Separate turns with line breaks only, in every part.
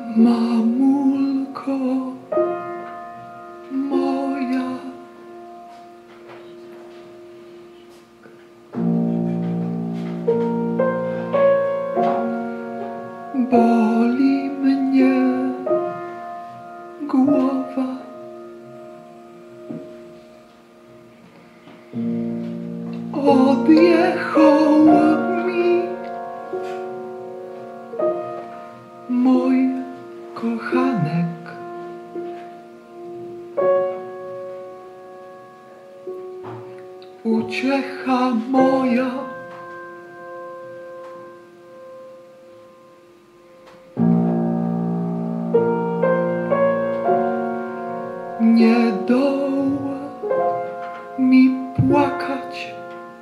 Mamulko moja, boli mnie głowa, odjechał mi mój kochanek. Uciecha moja, nie doła mi płakać,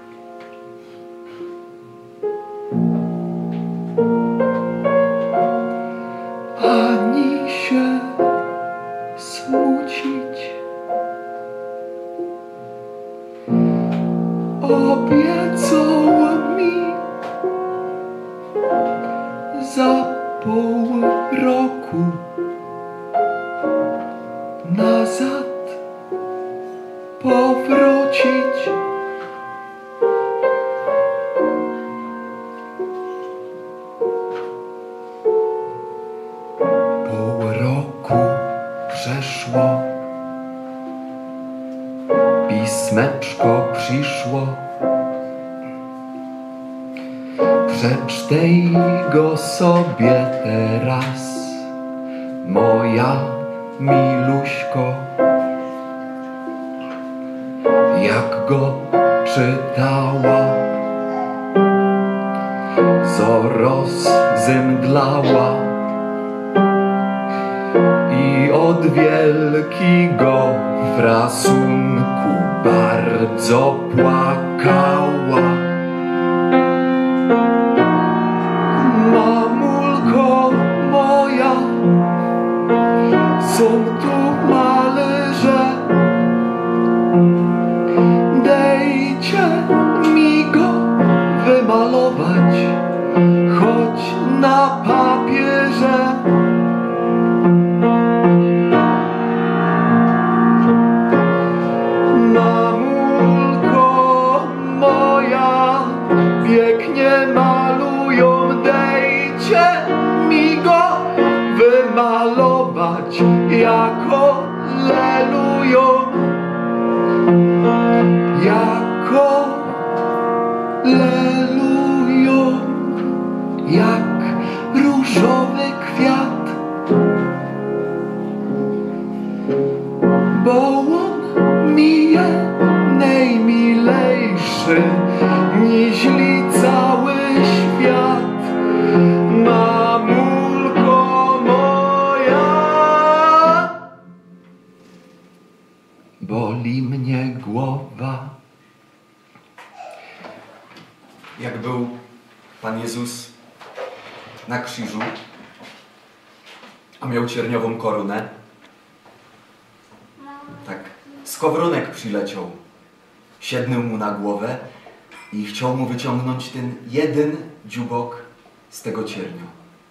ani się smucić. Obiecała mi za pół roku nazad powrócić. Pół roku przeszło, pismeczko przyszło. Przeczytaj go sobie teraz, moja miluśko. Jak go czytała, zaraz zemdlała i od wielkiego frasunku bardzo płakała. Mamulko moja, są tu malarze, dejcie mi go wymalować, choć na papierze. Mamulko moja, pięknie malują, dejcie mi go wymalować, jako lelują, jako lelują, jak różowy kwiat, bo on mi je najmilejszy, niźli cały świat. Mamulko moja, boli mnie głowa.
Jak był Pan Jezus na krzyżu, a miał cierniową koronę, tak skowronek przyleciał, siednął mu na głowę i chciał mu wyciągnąć ten jeden dziubok z tego ciernia.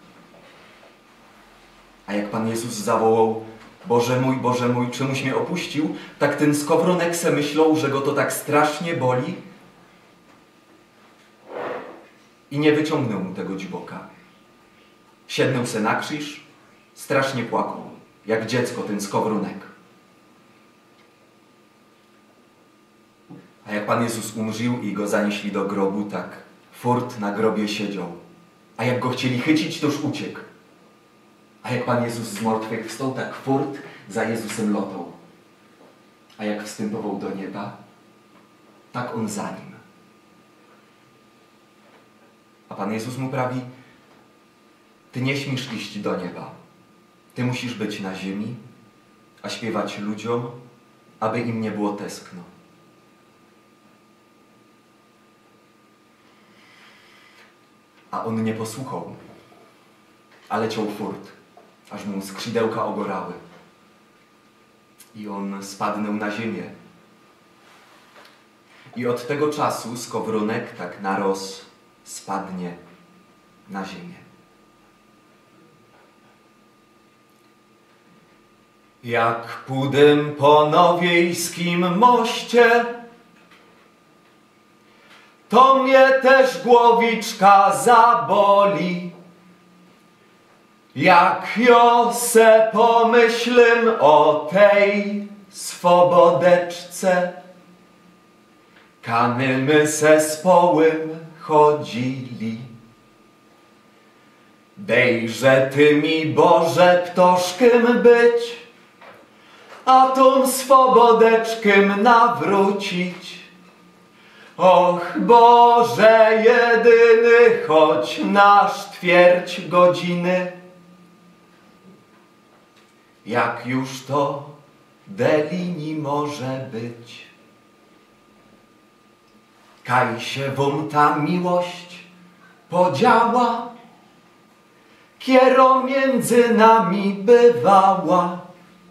A jak Pan Jezus zawołał: Boże mój, czemuś mnie opuścił, tak ten skowronek se myślał, że go to tak strasznie boli i nie wyciągnął mu tego dziuboka. Siednął se na krzyż, strasznie płakał, jak dziecko, ten skowronek. A jak Pan Jezus umrzył i go zanieśli do grobu, tak furt na grobie siedział. A jak go chcieli chycić, toż uciekł. A jak Pan Jezus z martwych wstał, tak furt za Jezusem lotał. A jak wstępował do nieba, tak on za nim. A Pan Jezus mu prawi: ty nie śmiesz iść do nieba. Ty musisz być na ziemi, a śpiewać ludziom, aby im nie było tęskno. A on nie posłuchał, ale ciął furt, aż mu skrzydełka ogorały. I on spadnął na ziemię. I od tego czasu skowronek tak naroz spadnie na ziemię. Jak pódym po nowiejskim moście, to mnie też głowiczka zaboli. Jak jo se pomyślym o tej swobodeczce, kany my se z połym chodzili. Dejże ty mi, Boże, ptoszkiem być, a tą swobodeczkiem nawrócić. Och, Boże jedyny, choć nasz ćwierć godziny, jak już to delini może być. Kaj się wam ta miłość podziała, kiero między nami bywała.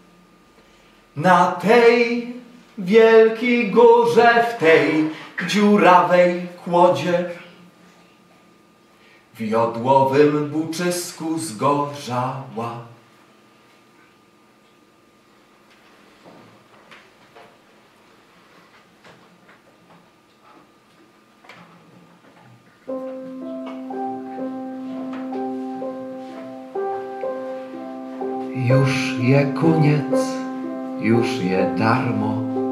Na tej wielkiej górze, w tej dziurawej kłodzie, w jodłowym buczysku zgorzała.
Już je koniec, już je darmo.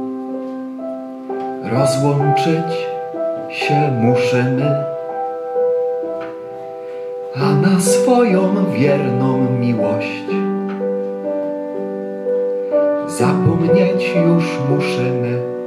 Rozłączyć się muszymy, a na swoją wierną miłość zapomnieć już muszymy.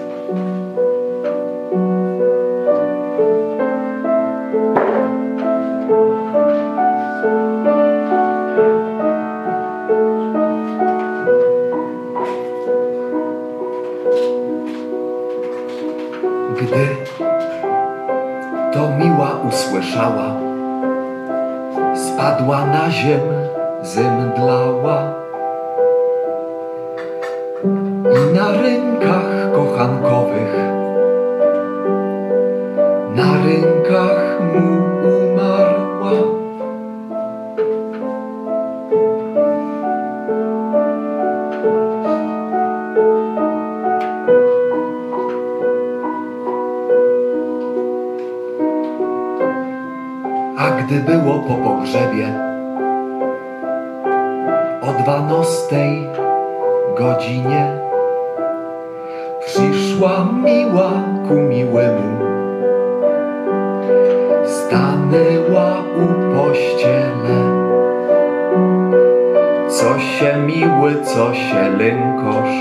Gdy to miła usłyszała, spadła na ziem, zemdlała i na rynkach kochankowych, na rynkach mu umarła. A gdy było po pogrzebie, o 12 godzinie, przyszła miła ku miłemu, stanęła u pościele. Co się miły, co się lękosz,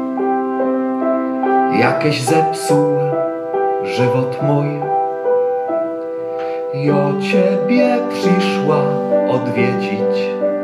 jakieś zepsuł żywot mój. Jo ciebie przyszła odwiedzić.